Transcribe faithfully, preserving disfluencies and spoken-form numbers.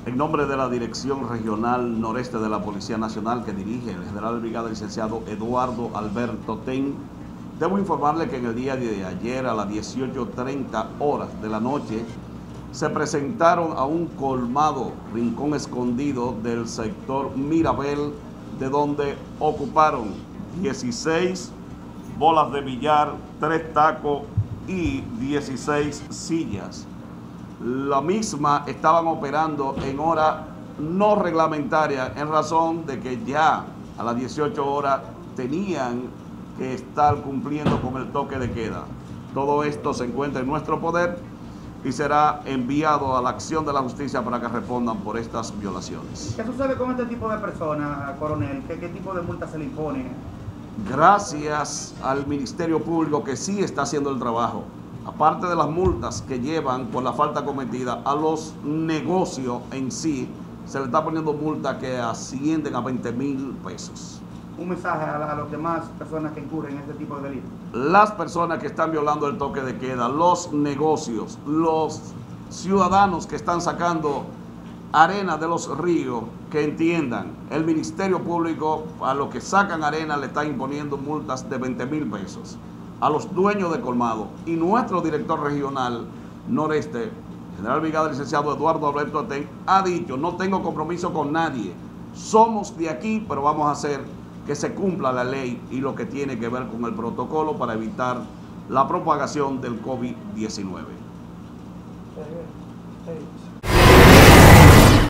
En nombre de la Dirección Regional Noreste de la Policía Nacional que dirige el general de brigada licenciado Eduardo Alberto Ten, debo informarle que en el día de ayer a las dieciocho treinta horas de la noche se presentaron a un colmado rincón escondido del sector Mirabel, de donde ocuparon dieciséis bolas de billar, tres tacos y dieciséis sillas. La misma estaban operando en hora no reglamentaria en razón de que ya a las dieciocho horas tenían que estar cumpliendo con el toque de queda. Todo esto se encuentra en nuestro poder y será enviado a la acción de la justicia para que respondan por estas violaciones. ¿Qué sucede con este tipo de personas, coronel? ¿Qué, qué tipo de multa se le impone? Gracias al Ministerio Público, que sí está haciendo el trabajo, aparte de las multas que llevan por la falta cometida, a los negocios en sí se le está poniendo multas que ascienden a veinte mil pesos. Un mensaje a, la, a las demás personas que incurren en este tipo de delitos. Las personas que están violando el toque de queda, los negocios, los ciudadanos que están sacando arena de los ríos, que entiendan, el Ministerio Público a los que sacan arena le está imponiendo multas de veinte mil pesos. A los dueños de colmado, y nuestro director regional noreste, general brigada licenciado Eduardo Alberto Ten, ha dicho: no tengo compromiso con nadie, somos de aquí, pero vamos a hacer que se cumpla la ley y lo que tiene que ver con el protocolo para evitar la propagación del COVID diecinueve. Sí, sí.